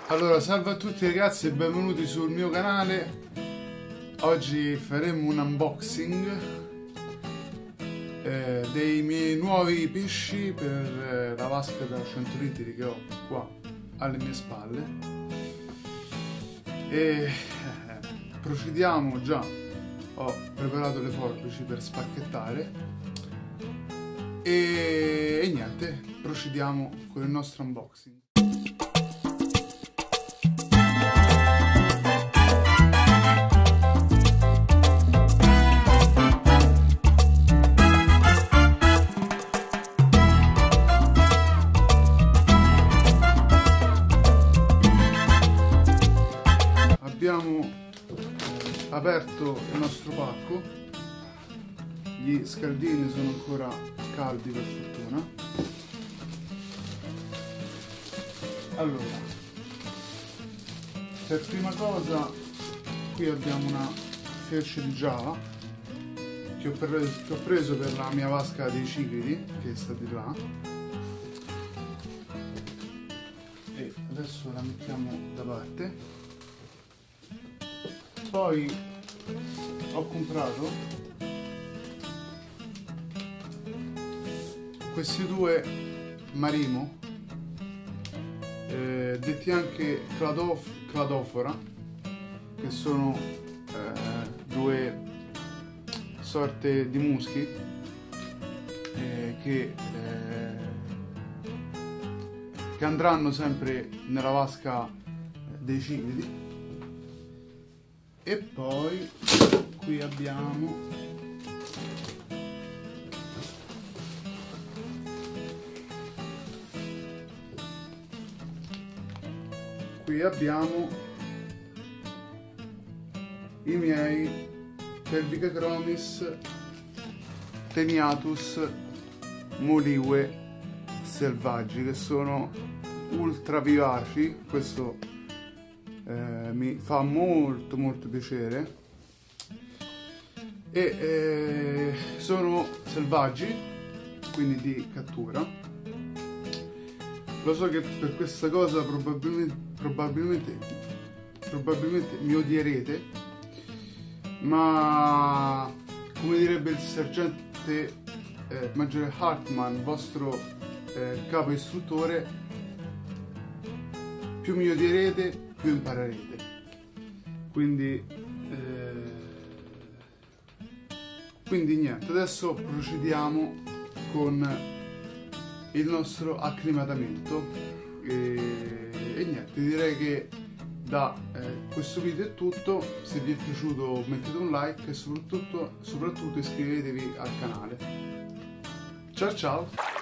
Allora, salve a tutti ragazzi e benvenuti sul mio canale. Oggi faremo un unboxing dei miei nuovi pesci per la vasca da 100 litri che ho qua alle mie spalle. E procediamo. Già ho preparato le forbici per spacchettare e niente, procediamo con il nostro unboxing. Abbiamo aperto il nostro pacco, gli scaldini sono ancora caldi per fortuna. Allora, per prima cosa qui abbiamo una felce di Java che ho preso per la mia vasca dei ciclidi che sta di là, e adesso la mettiamo da parte. Poi ho comprato questi due Marimo, detti anche Cladofora, che sono due sorte di muschi che andranno sempre nella vasca dei ciclidi. E poi qui abbiamo i miei Pelvicachromis Teniatus Moliue selvaggi, che sono ultra vivaci. Questo mi fa molto piacere, e sono selvaggi, quindi di cattura. Lo so che per questa cosa probabilmente mi odierete, ma come direbbe il sergente maggiore Hartman, vostro capo istruttore, più mi odierete più imparerete. Quindi niente, adesso procediamo con il nostro acclimatamento e niente, direi che da questo video è tutto. Se vi è piaciuto mettete un like e soprattutto iscrivetevi al canale. Ciao ciao!